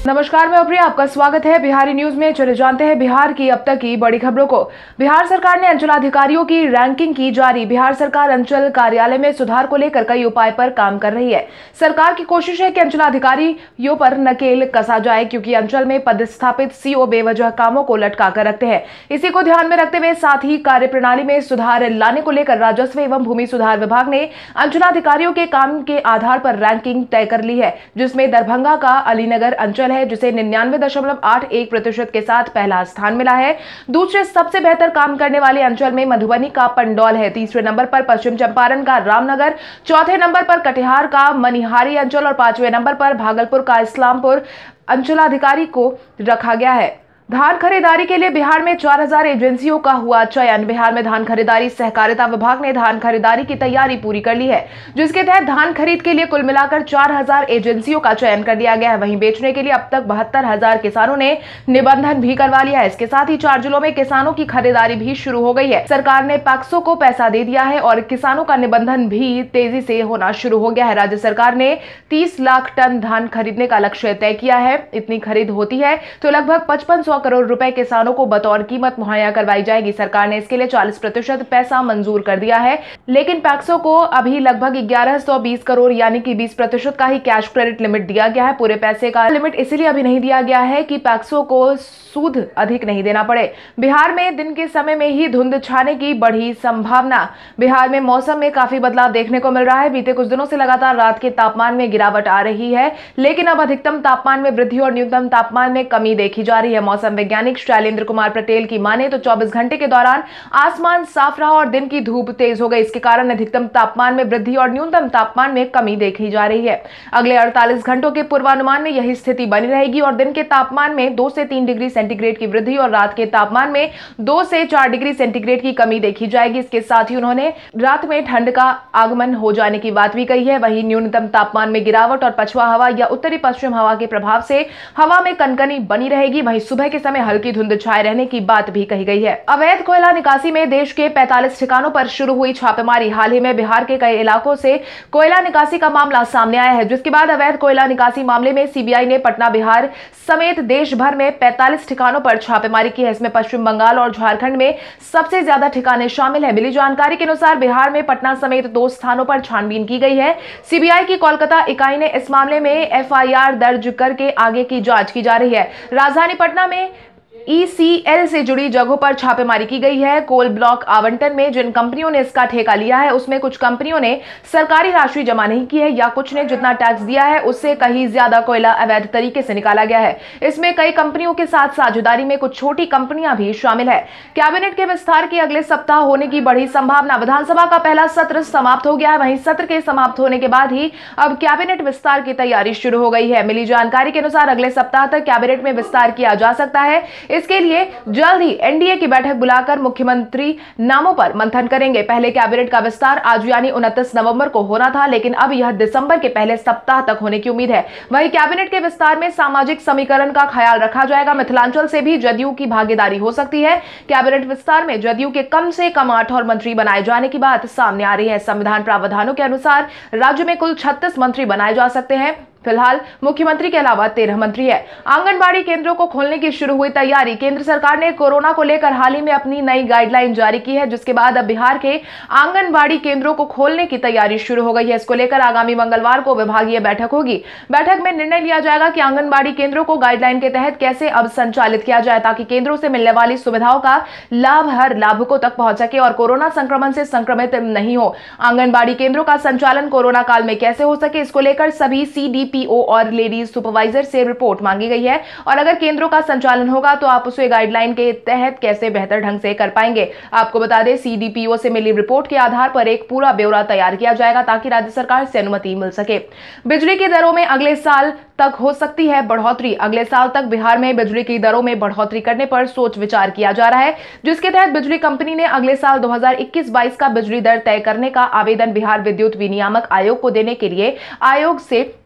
नमस्कार, मैं अप्रिया, आपका स्वागत है बिहारी न्यूज में। चले जानते हैं बिहार की अब तक की बड़ी खबरों को। बिहार सरकार ने अंचलाधिकारियों की रैंकिंग की जारी। बिहार सरकार अंचल कार्यालय में सुधार को लेकर कई उपाय पर काम कर रही है। सरकार की कोशिश है कि अंचलाधिकारियों पर नकेल कसा जाए, क्योंकि अंचल में पदस्थापित सीओ बेवजह कामों को लटका कर रखते हैं। इसी को ध्यान में रखते हुए साथ ही कार्यप्रणाली में सुधार लाने को लेकर राजस्व एवं भूमि सुधार विभाग ने अंचलाधिकारियों के काम के आधार पर रैंकिंग तय कर ली है, जिसमें दरभंगा का अलीनगर अंचल है, जिसे 99.81% के साथ पहला स्थान मिला है। दूसरे सबसे बेहतर काम करने वाले अंचल में मधुबनी का पंडौल है। तीसरे नंबर पर पश्चिम चंपारण का रामनगर, चौथे नंबर पर कटिहार का मनिहारी अंचल और पांचवें नंबर पर भागलपुर का इस्लामपुर अंचलाधिकारी को रखा गया है। धान खरीदारी के लिए बिहार में 4000 एजेंसियों का हुआ चयन। बिहार में धान खरीदारी सहकारिता विभाग ने धान खरीदारी की तैयारी पूरी कर ली है, जिसके तहत धान खरीद के लिए कुल मिलाकर 4000 एजेंसियों का चयन कर लिया गया है। वहीं बेचने के लिए अब तक 72,000 किसानों ने निबंधन भी करवा लिया है। इसके साथ ही 4 जिलों में किसानों की खरीदारी भी शुरू हो गई है। सरकार ने पैक्सों को पैसा दे दिया है और किसानों का निबंधन भी तेजी से होना शुरू हो गया है। राज्य सरकार ने 30 लाख टन धान खरीदने का लक्ष्य तय किया है। इतनी खरीद होती है तो लगभग 5500 करोड़ रुपए किसानों को बतौर कीमत मुहैया करवाई जाएगी। सरकार ने इसके लिए 40% पैसा मंजूर कर दिया है, लेकिन पैक्सों को अभी लगभग 1120 करोड़ यानी कि 20% का ही कैश क्रेडिट लिमिट दिया गया है। पूरे पैसे का लिमिट इसलिए अभी नहीं दिया गया है कि पैक्सों को सूद अधिक नहीं देना पड़े। बिहार में दिन के समय में ही धुंध छाने की बढ़ी संभावना। बिहार में मौसम में काफी बदलाव देखने को मिल रहा है। बीते कुछ दिनों से लगातार रात के तापमान में गिरावट आ रही है, लेकिन अब अधिकतम तापमान में वृद्धि और न्यूनतम तापमान में कमी देखी जा रही है। मौसम वैज्ञानिक शैलेंद्र कुमार पटेल की माने तो 24 घंटे के दौरान आसमान साफ रहा और दिन की धूप तेज हो गई। इसके कारण अधिकतम तापमान में वृद्धि और न्यूनतम तापमान में कमी देखी जा रही है। अगले 48 घंटों के पूर्वानुमान में यही स्थिति बनी रहेगी और दिन के तापमान में 2 से 3 डिग्री सेंटीग्रेड की वृद्धि और रात के तापमान में 2 से 4 डिग्री सेंटीग्रेड की कमी देखी जाएगी। इसके साथ ही उन्होंने रात में ठंड का आगमन हो जाने की बात भी कही है। वहीं न्यूनतम तापमान में गिरावट और पछुआ हवा या उत्तरी पश्चिम हवा के प्रभाव से हवा में कनकनी बनी रहेगी। वहीं सुबह के समय हल्की धुंध छाए रहने की बात भी कही गई है। अवैध कोयला निकासी में देश के 45 ठिकानों पर शुरू हुई छापेमारी। हाल ही में बिहार के कई इलाकों से कोयला निकासी का मामला सामने आया है, जिसके बाद अवैध कोयला निकासी मामले में सीबीआई ने पटना, बिहार समेत देश भर में 45 ठिकानों पर छापेमारी की है। इसमें पश्चिम बंगाल और झारखंड में सबसे ज्यादा ठिकाने शामिल है। मिली जानकारी के अनुसार बिहार में पटना समेत 2 स्थानों पर छानबीन की गई है। सीबीआई की कोलकाता इकाई ने इस मामले में एफआईआर दर्ज करके आगे की जांच की जा रही है। राजधानी पटना में ईसीएल से जुड़ी जगहों पर छापेमारी की गई है। कोल ब्लॉक आवंटन में जिन कंपनियों ने इसका ठेका लिया है, उसमें कुछ कंपनियों ने सरकारी राशि जमा नहीं की है या कुछ ने जितना टैक्स दिया है उससे कहीं ज्यादा कोयला अवैध तरीके से निकाला गया है। इसमें कई कंपनियों के साथ साझेदारी में कुछ छोटी कंपनियां भी शामिल है। कैबिनेट के विस्तार की अगले सप्ताह होने की बड़ी संभावना। विधानसभा का पहला सत्र समाप्त हो गया है। वहीं सत्र के समाप्त होने के बाद ही अब कैबिनेट विस्तार की तैयारी शुरू हो गई है। मिली जानकारी के अनुसार अगले सप्ताह तक कैबिनेट में विस्तार किया जा सकता है। इसके लिए जल्द ही एनडीए की बैठक बुलाकर मुख्यमंत्री नामों पर मंथन करेंगे। पहले कैबिनेट का विस्तार आज यानी 29 नवंबर को होना था, लेकिन अब यह दिसंबर के पहले सप्ताह तक होने की उम्मीद है। वहीं कैबिनेट के विस्तार में सामाजिक समीकरण का ख्याल रखा जाएगा। मिथिलांचल से भी जदयू की भागीदारी हो सकती है। कैबिनेट विस्तार में जदयू के कम से कम 8 और मंत्री बनाए जाने की बात सामने आ रही है। संविधान प्रावधानों के अनुसार राज्य में कुल 36 मंत्री बनाए जा सकते हैं। फिलहाल मुख्यमंत्री के अलावा 13 मंत्री है। आंगनबाड़ी केंद्रों को खोलने की शुरू हुई तैयारी। केंद्र सरकार ने कोरोना को लेकर हाल ही में अपनी नई गाइडलाइन जारी की है, जिसके बाद अब बिहार के आंगनबाड़ी केंद्रों को खोलने की तैयारी शुरू हो गई है। इसको लेकर आगामी मंगलवार को विभागीय बैठक होगी। बैठक में निर्णय लिया जाएगा कि आंगनबाड़ी केंद्रों को गाइडलाइन के तहत कैसे अब संचालित किया जाए, ताकि केंद्रों से मिलने वाली सुविधाओं का लाभ हर लाभुकों तक पहुंच सके और कोरोना संक्रमण से संक्रमित नहीं हो। आंगनबाड़ी केंद्रों का संचालन कोरोना काल में कैसे हो सके, इसको लेकर सभी सीडीपीओ और लेडीज सुपरवाइजर से रिपोर्ट मांगी गई है और अगर केंद्रों का संचालन होगा तो आप उसे गाइडलाइन के तहत कैसे बेहतर ढंग से कर पाएंगे। आपको बता दें, सीडीपीओ से मिली रिपोर्ट के आधार पर एक पूरा ब्यौरा तैयार किया जाएगा ताकि राज्य सरकार से अनुमति मिल सके। बिजली की दरों में अगले साल तक हो सकती है बढ़ोतरी। अगले साल तक बिहार में बिजली की दरों में बढ़ोतरी करने पर सोच विचार किया जा रहा है, जिसके तहत बिजली कंपनी ने अगले साल 2021-22 का बिजली दर तय करने का आवेदन बिहार विद्युत विनियामक आयोग को देने के लिए आयोग से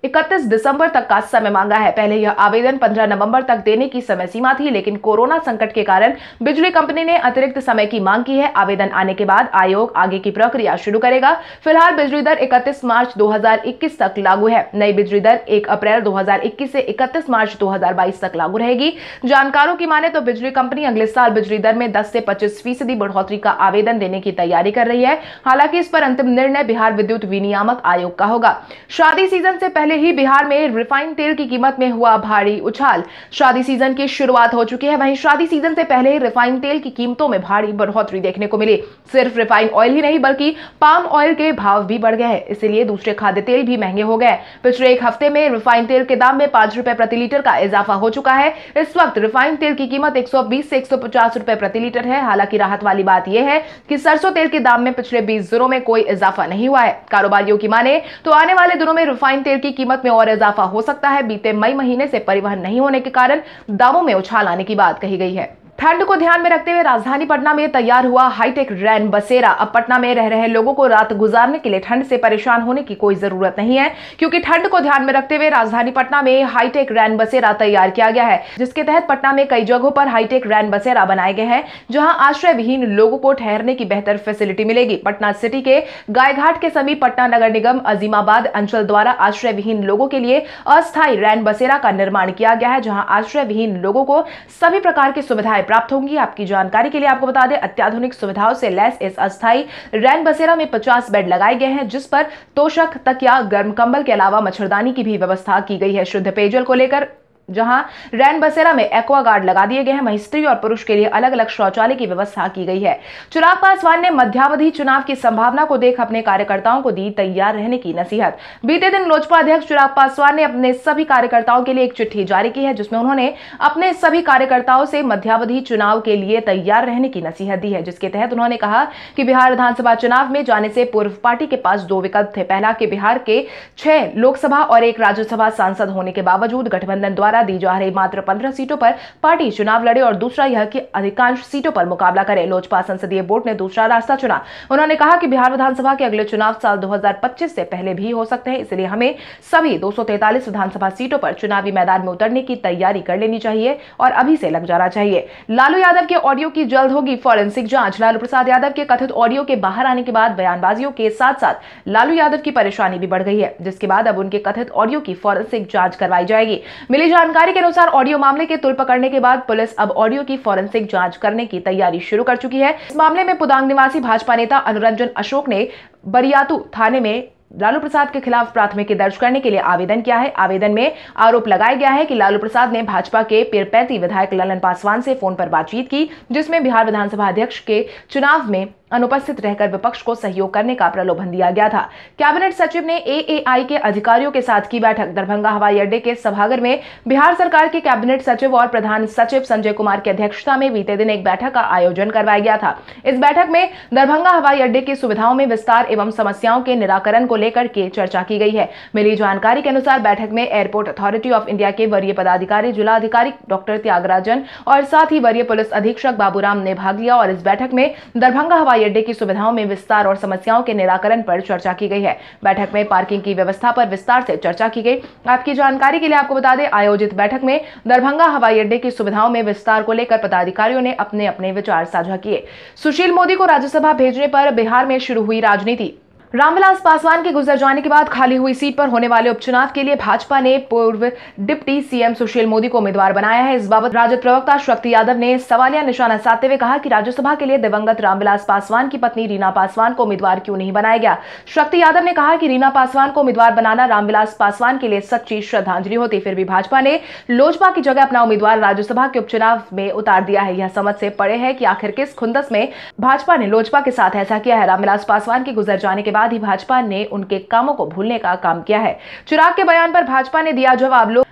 31 दिसंबर तक का समय मांगा है। पहले यह आवेदन 15 नवंबर तक देने की समय सीमा थी, लेकिन कोरोना संकट के कारण बिजली कंपनी ने अतिरिक्त समय की मांग की है। आवेदन आने के बाद आयोग आगे की प्रक्रिया शुरू करेगा। फिलहाल बिजली दर 31 मार्च 2021 तक लागू है। नई बिजली दर 1 अप्रैल 2021 से 31 मार्च 2022 तक लागू रहेगी। जानकारों की माने तो बिजली कंपनी अगले साल बिजली दर में 10 से 25% बढ़ोतरी का आवेदन देने की तैयारी कर रही है। हालांकि इस पर अंतिम निर्णय बिहार विद्युत विनियामक आयोग का होगा। शादी सीजन से पहले ही बिहार में रिफाइंड तेल की कीमत में हुआ भारी उछाल। शादी सीजन की शुरुआत हो चुकी है, वहीं शादी सीजन से पहले ही रिफाइंड तेल की कीमतों में भारी बढ़ोतरी देखने को मिली। सिर्फ रिफाइंड ऑयल ही नहीं बल्कि पाम ऑयल के भाव भी बढ़ गए हैं, इसलिए दूसरे खाद्य तेल भी महंगे हो गए। पिछले एक हफ्ते में रिफाइंड तेल के दाम में 5 रुपए प्रति लीटर का इजाफा हो चुका है। इस वक्त रिफाइंड तेल की कीमत 120 से 150 रुपए प्रति लीटर है। हालांकि राहत वाली बात यह है कि सरसों तेल के दाम में पिछले 20 दिनों में कोई इजाफा नहीं हुआ है। कारोबारियों की माने तो आने वाले दिनों में रिफाइंड तेल की कीमत में और इजाफा हो सकता है। बीते मई महीने से परिवहन नहीं होने के कारण दामों में उछाल आने की बात कही गई है। ठंड को ध्यान में रखते हुए राजधानी पटना में तैयार हुआ हाईटेक रैन बसेरा। अब पटना में रह रहे लोगों को रात गुजारने के लिए ठंड से परेशान होने की कोई जरूरत नहीं है, क्योंकि ठंड को ध्यान में रखते हुए राजधानी पटना में हाईटेक रैन बसेरा तैयार किया गया है, जिसके तहत पटना में कई जगहों पर हाईटेक रैन बसेरा बनाए गए हैं, जहां आश्रय विहीन लोगों को ठहरने की बेहतर फैसिलिटी मिलेगी। पटना सिटी के गायघाट के समीप पटना नगर निगम अजीमाबाद अंचल द्वारा आश्रय विहीन लोगों के लिए अस्थायी रैन बसेरा का निर्माण किया गया है, जहां आश्रय विहीन लोगों को सभी प्रकार की सुविधाएं प्राप्त होंगी। आपकी जानकारी के लिए आपको बता दें, अत्याधुनिक सुविधाओं से लैस इस अस्थायी रैन बसेरा में 50 बेड लगाए गए हैं, जिस पर तोशक, तकिया, गर्म कंबल के अलावा मच्छरदानी की भी व्यवस्था की गई है। शुद्ध पेयजल को लेकर जहां रैन बसेरा में एक्वा गार्ड लगा दिए गए हैं, वहीं स्त्री और पुरुष के लिए अलग अलग शौचालय की व्यवस्था की गई है। चिराग पासवान ने मध्यावधि चुनाव की संभावना को देख अपने कार्यकर्ताओं को दी तैयार रहने की नसीहत। बीते दिन लोजपा अध्यक्ष चिराग पासवान ने अपने सभी कार्यकर्ताओं के लिए एक चिट्ठी जारी की है, जिसमें उन्होंने अपने सभी कार्यकर्ताओं से मध्यावधि चुनाव के लिए तैयार रहने की नसीहत दी है, जिसके तहत उन्होंने कहा कि बिहार विधानसभा चुनाव में जाने से पूर्व पार्टी के पास 2 विकल्प थे। पहला कि बिहार के 6 लोकसभा और 1 राज्यसभा सांसद होने के बावजूद गठबंधन द्वारा दी जा रही मात्र 15 सीटों पर पार्टी चुनाव लड़े, और दूसरा यह कि अधिकांश सीटों पर मुकाबला करे। लोजपा संसदीय बोर्ड ने दूसरा रास्ता चुना। उन्होंने कहा कि बिहार विधानसभा के अगले चुनाव साल 2025 से पहले भी हो सकते हैं, इसलिए हमें सभी 243 विधानसभा सीटों पर चुनावी मैदान में उतरने की तैयारी कर लेनी चाहिए और अभी से लग जाना चाहिए। लालू यादव के ऑडियो की जल्द होगी फॉरेंसिक जांच। लालू प्रसाद यादव के कथित ऑडियो के बाहर आने के बाद बयानबाजियों के साथ साथ लालू यादव की परेशानी भी बढ़ गई है, जिसके बाद अब उनके कथित ऑडियो की फॉरेंसिक जांच करवाई जाएगी। मिली जानकारी के अनुसार ऑडियो मामले के तुल पकड़ने के बाद पुलिस अब ऑडियो की फॉरेंसिक जांच करने की तैयारी शुरू कर चुकी है। इस मामले में पुदांग निवासी भाजपा नेता अनुरंजन अशोक ने बरियातू थाने में लालू प्रसाद के खिलाफ प्राथमिकी दर्ज करने के लिए आवेदन किया है। आवेदन में आरोप लगाया गया है कि लालू प्रसाद ने भाजपा के पीरपैंती विधायक ललन पासवान से फोन पर बातचीत की, जिसमें बिहार विधानसभा अध्यक्ष के चुनाव में अनुपस्थित रहकर विपक्ष को सहयोग करने का प्रलोभन दिया गया था। कैबिनेट सचिव ने एएआई के अधिकारियों के साथ की बैठक। दरभंगा हवाई अड्डे के सभागार में बिहार सरकार के कैबिनेट सचिव और प्रधान सचिव संजय कुमार की अध्यक्षता में बीते दिन एक बैठक का आयोजन करवाया गया था। इस बैठक में दरभंगा हवाई अड्डे की सुविधाओं में विस्तार एवं समस्याओं के निराकरण को लेकर के चर्चा की गई है। मिली जानकारी के अनुसार बैठक में एयरपोर्ट अथॉरिटी ऑफ इंडिया के वरीय पदाधिकारी जिलाधिकारी डॉक्टर त्यागराजन और साथ ही वरीय पुलिस अधीक्षक बाबूराम ने भाग लिया, और इस बैठक में दरभंगा हवाई अड्डे की सुविधाओं में विस्तार और समस्याओं के निराकरण पर चर्चा की गई है। बैठक में पार्किंग की व्यवस्था पर विस्तार से चर्चा की गई। आपकी जानकारी के लिए आपको बता दें, आयोजित बैठक में दरभंगा हवाई अड्डे की सुविधाओं में विस्तार को लेकर पदाधिकारियों ने अपने अपने विचार साझा किए। सुशील मोदी को राज्यसभा भेजने पर बिहार में शुरू हुई राजनीति। रामविलास पासवान के गुजर जाने के बाद खाली हुई सीट पर होने वाले उपचुनाव के लिए भाजपा ने पूर्व डिप्टी सीएम सुशील मोदी को उम्मीदवार बनाया है। इस बाबत राजद प्रवक्ता शक्ति यादव ने सवालिया निशाना साधते हुए कहा कि राज्यसभा के लिए दिवंगत रामविलास पासवान की पत्नी रीना पासवान को उम्मीदवार क्यों नहीं बनाया गया। शक्ति यादव ने कहा कि रीना पासवान को उम्मीदवार बनाना रामविलास पासवान के लिए सच्ची श्रद्धांजलि होती, फिर भी भाजपा ने लोजपा की जगह अपना उम्मीदवार राज्यसभा के उपचुनाव में उतार दिया है। यह समझ से परे है कि आखिर किस खुंदस में भाजपा ने लोजपा के साथ ऐसा किया है। रामविलास पासवान के गुजर जाने के बाद ही भाजपा ने उनके कामों को भूलने का काम किया है। चिराग के बयान पर भाजपा ने दिया जवाब।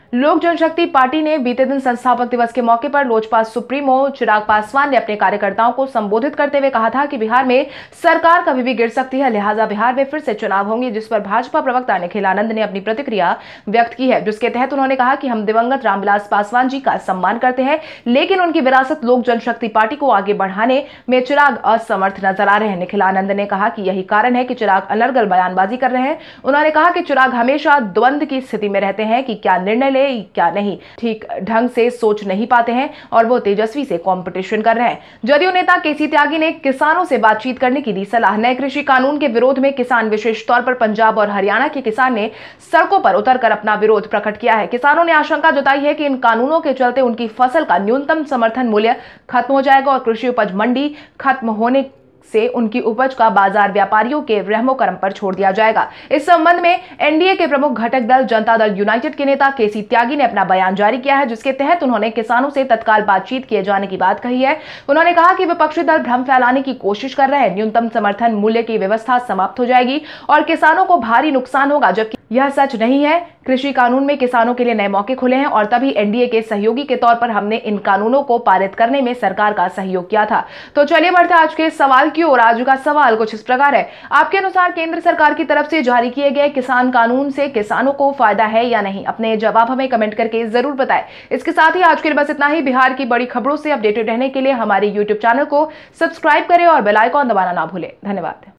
लोक जनशक्ति पार्टी ने बीते दिन संस्थापक दिवस के मौके पर लोजपा सुप्रीमो चिराग पासवान ने अपने कार्यकर्ताओं को संबोधित करते हुए कहा था कि बिहार में सरकार कभी भी गिर सकती है, लिहाजा बिहार में फिर से चुनाव होंगे, जिस पर भाजपा प्रवक्ता निखिल आनंद ने अपनी प्रतिक्रिया व्यक्त की है, जिसके तहत उन्होंने कहा कि हम दिवंगत रामविलास पासवान जी का सम्मान करते हैं, लेकिन उनकी विरासत लोक जनशक्ति पार्टी को आगे बढ़ाने में चिराग असमर्थ नजर आ रहे हैं। निखिल आनंद ने कहा कि यही कारण है कि चिराग अनर्गल बयानबाजी कर रहे हैं। उन्होंने कहा कि चिराग हमेशा द्वंद की स्थिति में रहते हैं कि क्या निर्णय ले क्या नहीं, ठीक ढंग से सोच नहीं पाते हैं और वो तेजस्वी से कंपटीशन कर रहे हैं। जदयू नेता केसी त्यागी ने किसानों से बातचीत करने की दी सलाह। नए कृषि कानून के विरोध में किसान, विशेष तौर पर पंजाब और हरियाणा के किसान ने सड़कों पर उतरकर अपना विरोध प्रकट किया है। किसानों ने आशंका जताई है कि इन कानूनों के चलते उनकी फसल का न्यूनतम समर्थन मूल्य खत्म हो जाएगा और कृषि उपज मंडी खत्म होने से उनकी उपज का बाजार व्यापारियों के रहमो करम पर छोड़ दिया जाएगा। इस संबंध में एनडीए के प्रमुख घटक दल जनता दल यूनाइटेड के नेता केसी त्यागी ने अपना बयान जारी किया है, जिसके तहत उन्होंने किसानों से तत्काल बातचीत किए जाने की बात कही है। उन्होंने कहा कि विपक्षी दल भ्रम फैलाने की कोशिश कर रहे हैं। न्यूनतम समर्थन मूल्य की व्यवस्था समाप्त हो जाएगी और किसानों को भारी नुकसान होगा, जबकि यह सच नहीं है। कृषि कानून में किसानों के लिए नए मौके खुले हैं और तभी एनडीए के सहयोगी के तौर पर हमने इन कानूनों को पारित करने में सरकार का सहयोग किया था। तो चलिए बढ़ते आज के सवाल की ओर। आज का सवाल कुछ इस प्रकार है, आपके अनुसार केंद्र सरकार की तरफ से जारी किए गए किसान कानून से किसानों को फायदा है या नहीं? अपने जवाब हमें कमेंट करके जरूर बताएं। इसके साथ ही आज के लिए बस इतना ही। बिहार की बड़ी खबरों से अपडेटेड रहने के लिए हमारे यूट्यूब चैनल को सब्सक्राइब करें और बेल आइकॉन दबाना ना भूलें। धन्यवाद।